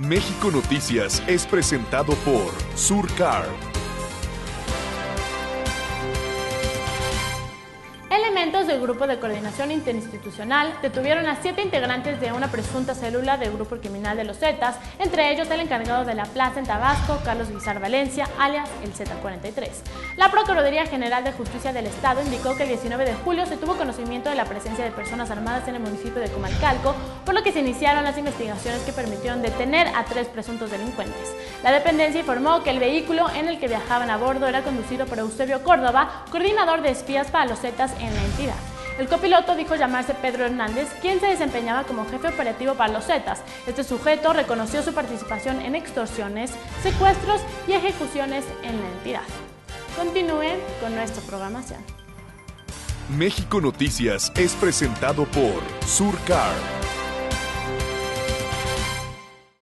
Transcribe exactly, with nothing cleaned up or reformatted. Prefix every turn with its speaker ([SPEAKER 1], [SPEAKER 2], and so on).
[SPEAKER 1] México Noticias es presentado por Surcar.
[SPEAKER 2] Elementos del Grupo de Coordinación Interinstitucional detuvieron a siete integrantes de una presunta célula del grupo criminal de los Zetas, entre ellos el encargado de la plaza en Tabasco, Carlos Guizar Valencia, alias el Z cuarenta y tres. La Procuraduría General de Justicia del Estado indicó que el diecinueve de julio se tuvo conocimiento de la presencia de personas armadas en el municipio de Comalcalco, por lo que se iniciaron las investigaciones que permitieron detener a tres presuntos delincuentes. La dependencia informó que el vehículo en el que viajaban a bordo era conducido por Eusebio Córdoba, coordinador de espías para los Zetas en la entidad. El copiloto dijo llamarse Pedro Hernández, quien se desempeñaba como jefe operativo para los Zetas. Este sujeto reconoció su participación en extorsiones, secuestros y ejecuciones en la entidad. Continúen con nuestra programación.
[SPEAKER 1] México Noticias es presentado por Surcar.